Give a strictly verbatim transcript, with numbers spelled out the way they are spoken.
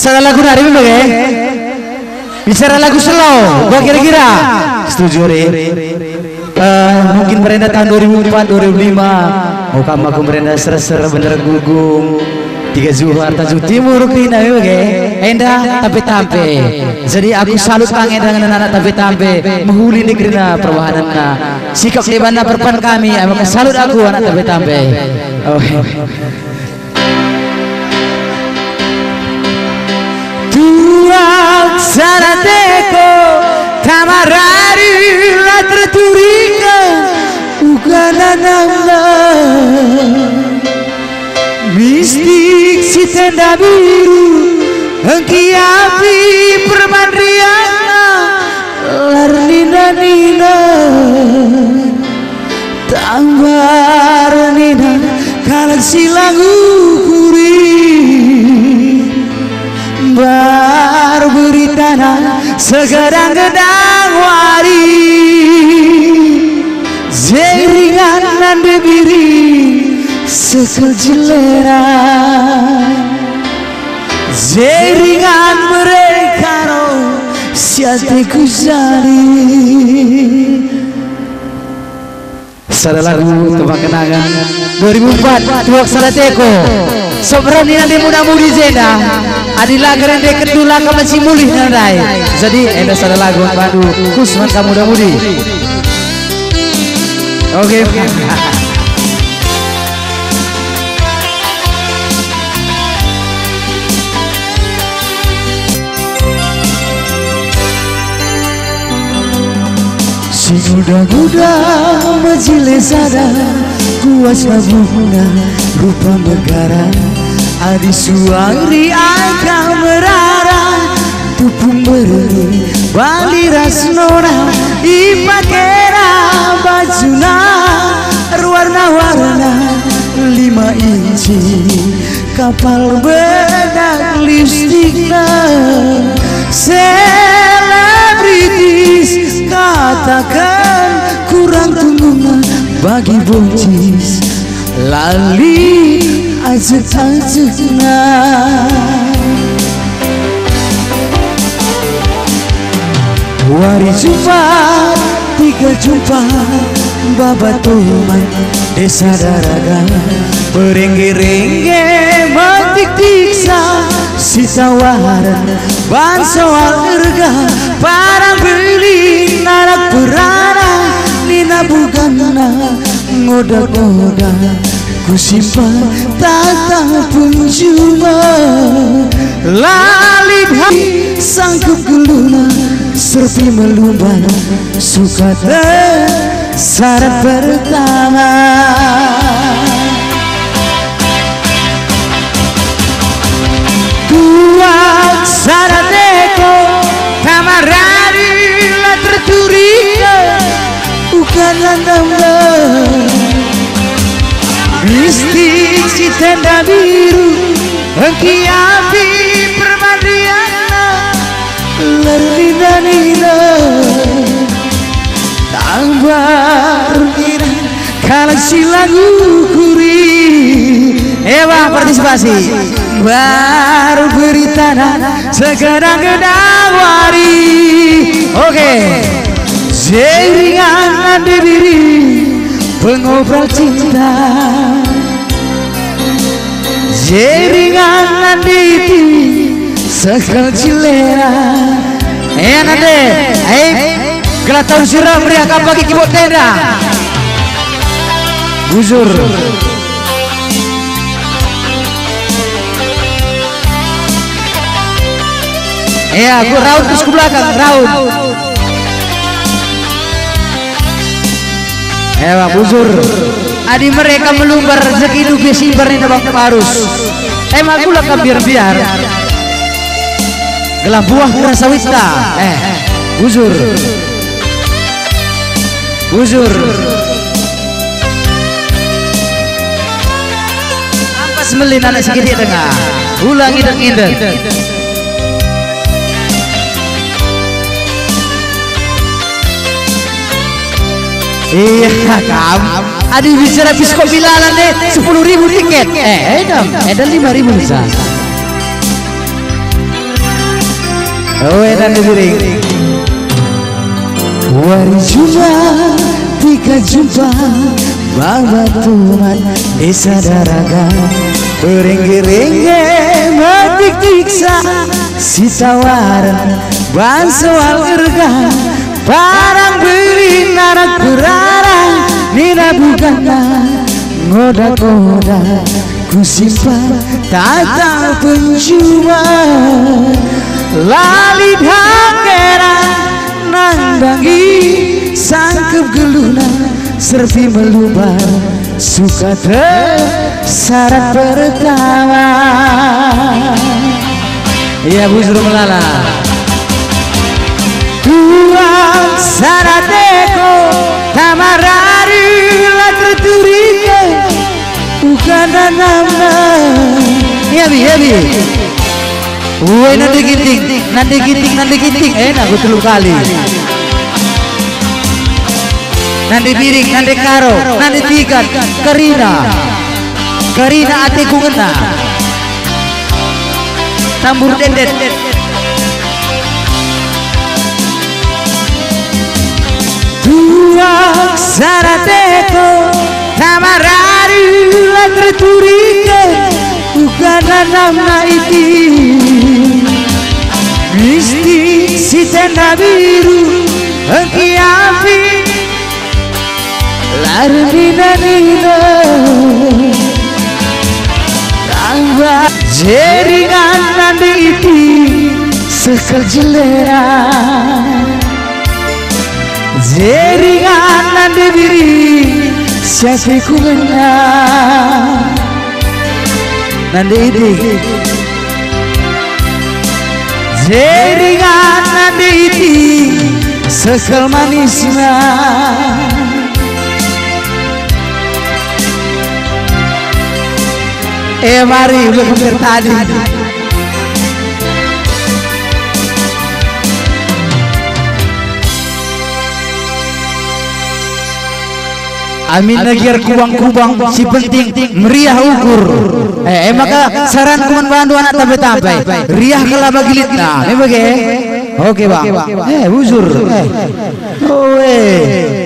Salah lagu dari mana ya? Bicara lagu slow, gua kira-kira setuju re. Uh, mungkin berenda tahun dua ribu empat dua ribu lima mau kamu aku berenda ser-ser bener gugung tiga zuhar tajuk timur kina oke endah tapi tampe jadi aku salut kangen dengan anak tapi tampe menghuli negerina perwahanana sikap di mana perpan kami maka salut aku anak tapi tampe oke tuak sarateko tamarari la terturika bukan nama mistik si tenda biru engki api permandriana larnina nina tambar nina kalang silang ukuri bar beritana segadang-gadang wari jeringan nan debiri sekejilera jeringan mereka roh siateku jadi salah lagu tebak kenangan dua ribu empat tuak salateko sobrani nanti muda-mudi zena adilah gerende kedula kamu masih mulih nandai jadi ada salah lagu padu kusman kamu muda-mudi oke si muda-muda majile sada kuasa bunga rupa megara adi suari aika merara tupung beri bali rasnona ipakera bajuna warna-warna lima inci kapal bedak lipstikna selebritis katakan kurang tunggungan bagi boncis lali ajak-ajakna wari jumpa tiga jumpa babat tuman desa daraga berengge-rengge matik diksa sisa waran ban soal erga parang beli narak berana nina bugana ngoda-ngoda ku simpan tata penjuma lalip hati sanggup geluna serpi melumban suka syarat pertama tuak sarateko tamarari la terturika bukan nama mistik si tenda biru engki api permandiana lerlina nina tambar nina kalang silang ukuri ewa partisipasi baru beritana segadang-gadang wari oke jeringan diri pengobrol cinta jeringan diri sekejilera eh nanti eh gelatan suram riakan bagi kibot tenda buzur eh aku raut terus ke belakang raut ewa buzur adi mereka melumbar rezeki dugi simbar di tabak parus emang aku lakam biar-biar gelah buah kerasawita eh buzur buzur ampas melin anak sedikit tengah ulang ideng-ideng iya kam adi bicara biskop bilalan deh sepuluh ribu tiket eh edam edan lima ribu bisa Oh dan dibiring. Wari jumpa tiga jumpa bawa tuman desa daraga berengge-rengge metik tiksa si tawaran ban soal gerga barang beli narak berarang nina bugana ngoda-ngoda ku simpan tata penjuma lali dhangera nandangi sangkep geluna servi melubar suka tersyarat pertama. Ya Bu Zuru Melala tuang sarateko tamarari la terturike bukan nama. Ya bi ya bi woi nanti ginting nanti ginting nanti ginting enak betul kali. Nanti piring, nanti karo, nanti tiga, Karina, Karina ate kungena, tambur dendet, tuang sarateko, tamarari latreturike, bukan nama itu, mistik si tenda biru, engkiapi. Larina nina tambah jeringan nanti itu sekal jelera jeringan nanti diri siapa ku menang nanti itu jeringan nanti itu sekal manisnya. Eh mari udah hampir tadi. Amin negir kubang-kubang si penting meriah ukur. Eh, eh maka saran kuman bantu anak tabe-tabe riah kala bagilit nah. Ini bagai. Oke bang. Eh buzur. Eh. Oh eh.